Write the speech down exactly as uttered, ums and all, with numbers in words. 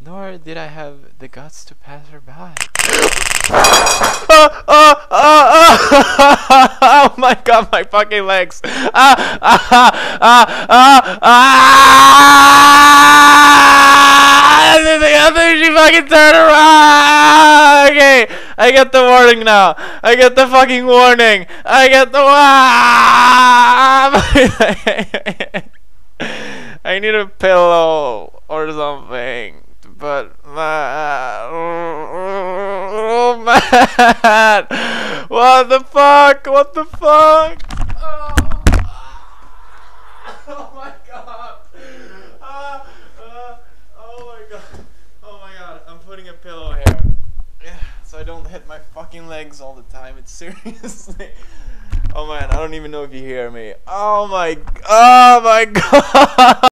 Nor did I have the guts to pass her by. Oh, oh, oh, oh, oh my god, my fucking legs. Ah, ah, ah, ah, ah, ah. I think she fucking turned around. Okay, I get the warning now. I get the fucking warning. I get the I need a pillow or something. But man, oh man, what the fuck? What the fuck? Oh, oh my god! Uh, uh, oh my god! Oh my god! I'm putting a pillow here, yeah, so I don't hit my fucking legs all the time. It's seriously. Oh man, I don't even know if you hear me. Oh my, oh my god!